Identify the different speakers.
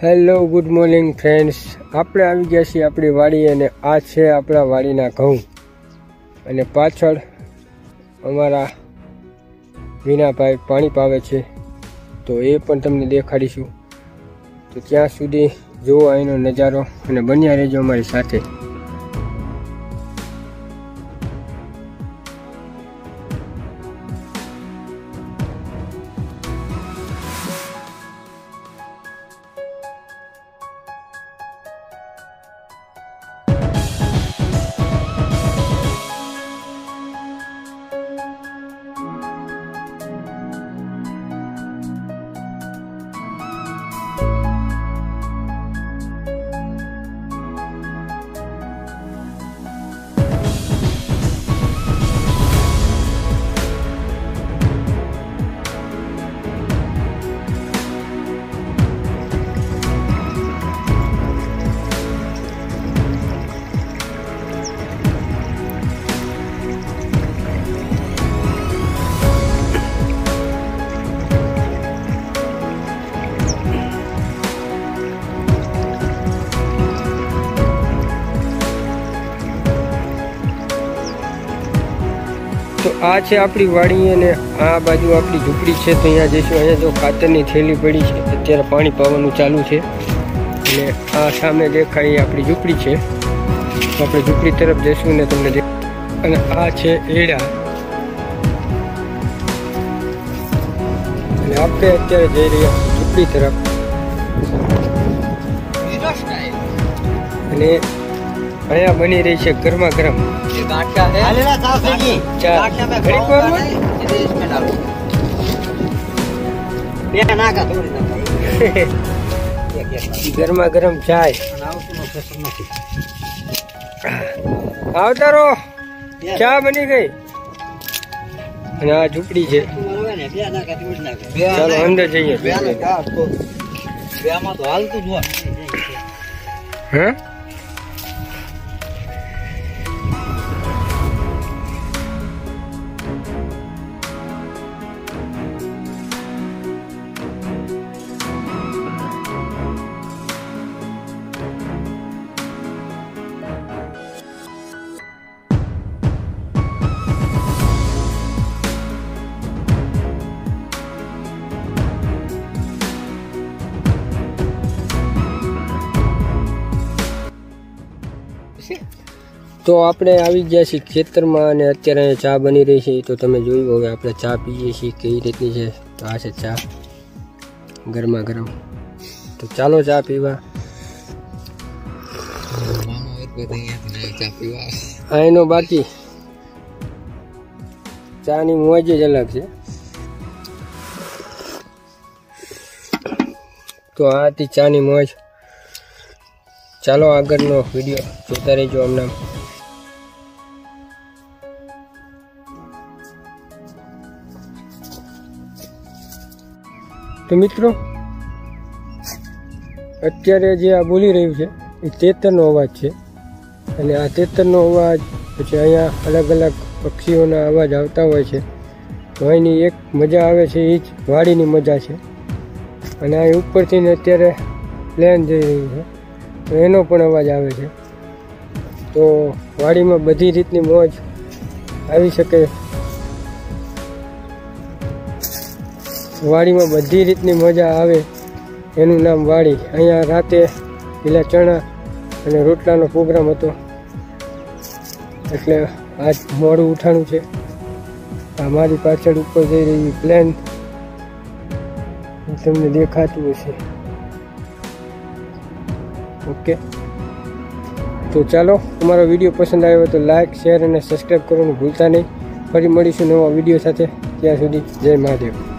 Speaker 1: Hello good morning friends, આપણે આવી ગયા છીએ આપણી વાડી અને આ છે આપણા વાડીના ઘઉં અને પાછળ અમારા વિનાભાઈ પાણી પાવે છે તો એ પણ તમને દેખાડીશું। તો ત્યાં સુધી જુઓ અહીંનો નજારો અને બન્યા રહેજો અમારી સાથે। तो आ છે આપણી વાડી અને આ બાજુ આપણી ઝૂંપડી છે। તો અહીંયા જઈશું। અહીંયા જો ખાતરની થેલી પડી છે, અત્યારે પાણી પાવાનું ચાલુ છે અને આ સામે દેખાય આપણી ઝૂંપડી છે। તો આપણે ઝૂંપડી તરફ જઈશું ને તમને અને આ છે એડા અને આપણે અત્યારે જઈ રહ્યા ઝૂંપડી તરફ અને અહીંયા બની રહી છે ગરમા ગરમ ગરમા ગરમ ચાય આવતારો ચા બની ગઈ અને આ ઝૂંપડી છે। ચાલો અંદર જઈએ। હા तो આપણે આવી ગયા છીએ ખેતરમાં અને અત્યારે ચા બની રહી છે। તો તમે જોયું, હવે આપણે ચા પીએ છીએ કેવી રીતની છે। તો આ છે ચા ગરમા ગરમ। તો ચાલો ચા પીવા। એનો બાકી ચાની મોજ જ અલગ છે। તો આ હતી ચાની મોજ। ચાલો આગળનો વિડીયો જોતા રહેજો હમણાં। તો મિત્રો, અત્યારે જે આ બોલી રહ્યું છે એ તેતરનો અવાજ છે અને આ તેતરનો અવાજ પછી અહીંયા અલગ અલગ પક્ષીઓના અવાજ આવતા હોય છે। તો અહીંની એક મજા આવે છે, એ જ વાડીની મજા છે। અને અહીં ઉપરથી અત્યારે પ્લેન જઈ રહ્યું છે તો એનો પણ અવાજ આવે છે। તો વાડીમાં બધી રીતની મોજ આવી શકે। વાડીમાં બધી રીતની મજા આવે એનું નામ વાડી। અહીંયા રાતે લીલા ચણા અને રોટલાનો પ્રોગ્રામ હતો એટલે આજ મોડું ઉઠાણું છે। આ મારી પાછળ ઉપર જઈ રહી પ્લેન તમને દેખાતું હશે। ઓકે, તો ચાલો, અમારો વિડીયો પસંદ આવ્યો તો લાઈક, શેર અને સબસ્ક્રાઈબ કરવાનું ભૂલતા નહીં। ફરી મળીશું નવા વિડીયો સાથે। ત્યાં સુધી જય મહાદેવ।